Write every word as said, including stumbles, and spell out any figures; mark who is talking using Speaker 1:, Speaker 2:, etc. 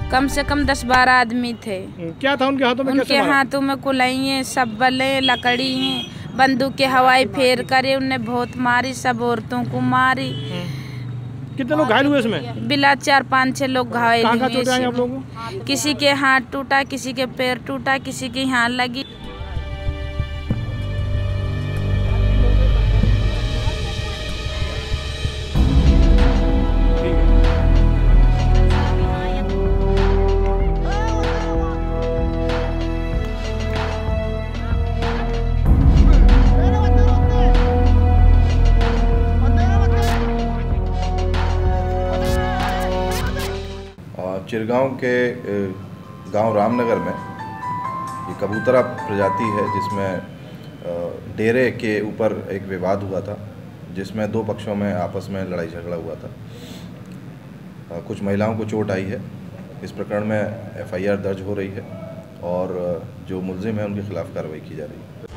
Speaker 1: कम से कम दस बारह आदमी थे।
Speaker 2: क्या था उनके हाथों में?
Speaker 1: उनके हाथों में कुलाइयाँ, शब्बले, लकड़ी, बंदूक के हवाई फेर करे, उनने बहुत मारी, सब औरतों को मारी।
Speaker 2: कितने लोग घायल हुए इसमें?
Speaker 1: बिला चार पाँच छह लोग घायल हुए।
Speaker 2: कहाँ चोटें आई आप लोगों को?
Speaker 1: किसी के हाथ टूटा, किसी के पैर टूटा, किसी के यहाँ लगी।
Speaker 3: चिरगांव के गांव रामनगर में ये कबूतरा प्रजाति है जिसमें डेरे के ऊपर एक विवाद हुआ था, जिसमें दो पक्षों में आपस में लड़ाई झगड़ा हुआ था। कुछ महिलाओं को चोट आई है। इस प्रकरण में एफ आई आर दर्ज हो रही है और जो मुल्जिम है उनके खिलाफ कार्रवाई की जा रही है।